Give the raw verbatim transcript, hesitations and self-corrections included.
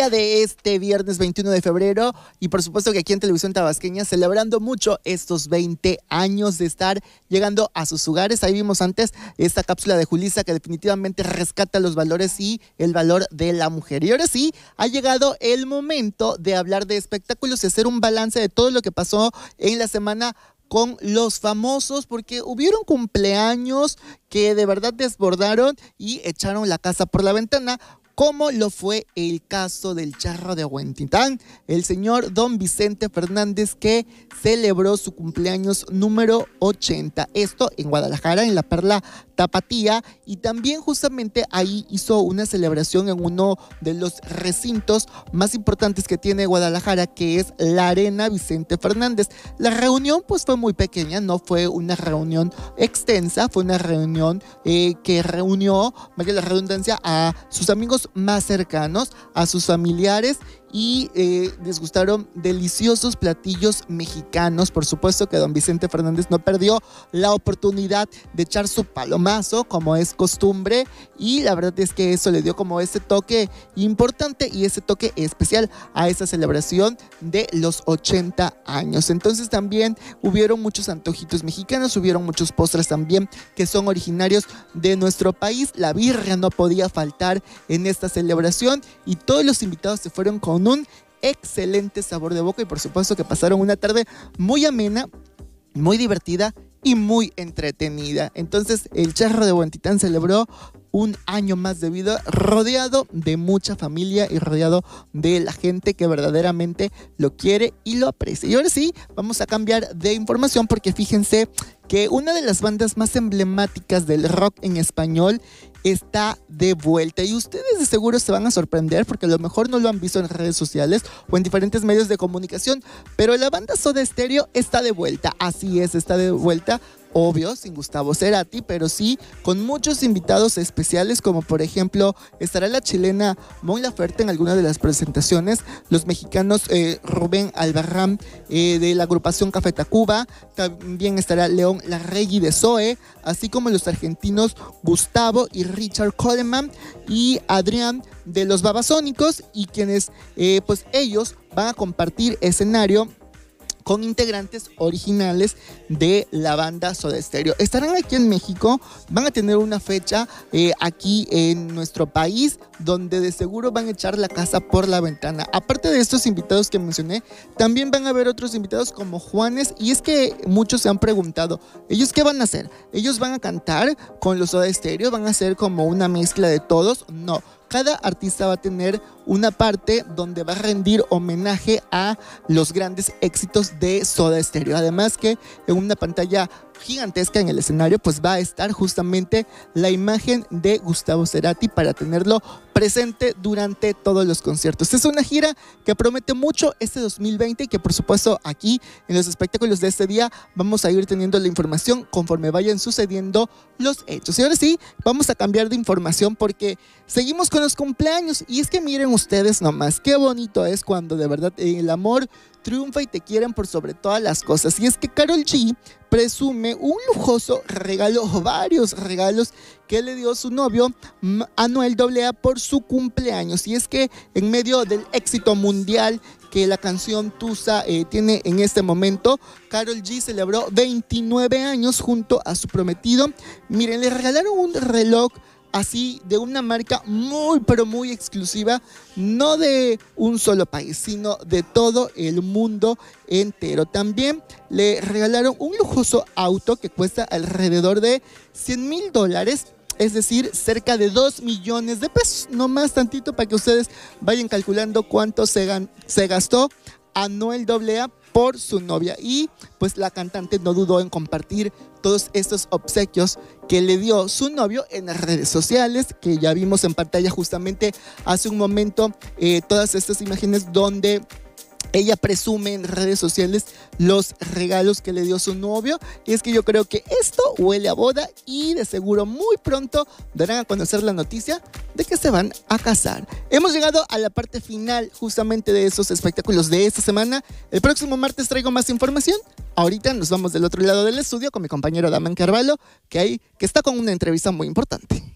día de este viernes veintiuno de febrero y por supuesto que aquí en Televisión Tabasqueña celebrando mucho estos veinte años de estar llegando a sus hogares. Ahí vimos antes esta cápsula de Julissa que definitivamente rescata los valores y el valor de la mujer. Y ahora sí, ha llegado el momento de hablar de espectáculos y hacer un balance de todo lo que pasó en la semana con los famosos, porque hubieron cumpleaños que de verdad desbordaron y echaron la casa por la ventana, como lo fue el caso del Charro de Huentitán, el señor Don Vicente Fernández, que celebró su cumpleaños número ochenta, esto en Guadalajara, en la Perla Tapatía, y también justamente ahí hizo una celebración en uno de los recintos más importantes que tiene Guadalajara, que es la Arena Vicente Fernández. La reunión pues fue muy pequeña, no fue una reunión extensa, fue una reunión eh, que reunió, valga la redundancia, a sus amigos más cercanos, a sus familiares, y eh, les gustaron deliciosos platillos mexicanos. Por supuesto que don Vicente Fernández no perdió la oportunidad de echar su palomazo como es costumbre, y la verdad es que eso le dio como ese toque importante y ese toque especial a esa celebración de los ochenta años. Entonces también hubieron muchos antojitos mexicanos, hubieron muchos postres también que son originarios de nuestro país. La birria no podía faltar en esta celebración y todos los invitados se fueron con un excelente sabor de boca y por supuesto que pasaron una tarde muy amena, muy divertida y muy entretenida. Entonces el Charro de Huentitán celebró un año más de vida rodeado de mucha familia y rodeado de la gente que verdaderamente lo quiere y lo aprecia. Y ahora sí, vamos a cambiar de información porque fíjense que una de las bandas más emblemáticas del rock en español está de vuelta y ustedes de seguro se van a sorprender porque a lo mejor no lo han visto en redes sociales o en diferentes medios de comunicación, pero la banda Soda Stereo está de vuelta. Así es, está de vuelta. Obvio, sin Gustavo Cerati, pero sí con muchos invitados especiales, como por ejemplo estará la chilena Mon Laferte en alguna de las presentaciones, los mexicanos eh, Rubén Albarrán eh, de la agrupación Café Tacuba, también estará León Larregui de Zoe, así como los argentinos Gustavo y Richard Coleman y Adrián de los Babasónicos, y quienes eh, pues ellos van a compartir escenario con integrantes originales de la banda Soda Stereo. Estarán aquí en México, van a tener una fecha eh, aquí en nuestro país, donde de seguro van a echar la casa por la ventana. Aparte de estos invitados que mencioné, también van a haber otros invitados como Juanes, y es que muchos se han preguntado, ¿ellos qué van a hacer? ¿Ellos van a cantar con los Soda Stereo? ¿Van a hacer como una mezcla de todos? No. Cada artista va a tener una parte donde va a rendir homenaje a los grandes éxitos de Soda Stereo. Además que en una pantalla gigantesca en el escenario pues va a estar justamente la imagen de Gustavo Cerati para tenerlo presente durante todos los conciertos. Es una gira que promete mucho este dos mil veinte y que por supuesto aquí en los espectáculos de este día vamos a ir teniendo la información conforme vayan sucediendo los hechos. Y ahora sí, vamos a cambiar de información porque seguimos con los cumpleaños, y es que miren ustedes nomás qué bonito es cuando de verdad el amor triunfa y te quieren por sobre todas las cosas. Y es que Karol G presume un lujoso regalo, o varios regalos que le dio su novio Anuel doble A por su cumpleaños. Y es que en medio del éxito mundial que la canción Tusa eh, tiene en este momento, Karol G celebró veintinueve años junto a su prometido. Miren, le regalaron un reloj así de una marca muy pero muy exclusiva, no de un solo país, sino de todo el mundo entero. También le regalaron un lujoso auto que cuesta alrededor de cien mil dólares, es decir, cerca de dos millones de pesos, no más tantito para que ustedes vayan calculando cuánto se, gan se gastó Anuel doble A por su novia. Y pues la cantante no dudó en compartir todos estos obsequios que le dio su novio en las redes sociales, que ya vimos en pantalla justamente hace un momento eh, todas estas imágenes donde ella presume en redes sociales los regalos que le dio su novio. Y es que yo creo que esto huele a boda y de seguro muy pronto darán a conocer la noticia de que se van a casar. Hemos llegado a la parte final justamente de esos espectáculos de esta semana. El próximo martes traigo más información. Ahorita nos vamos del otro lado del estudio con mi compañero Damián Carvalho, que, hay, que está con una entrevista muy importante.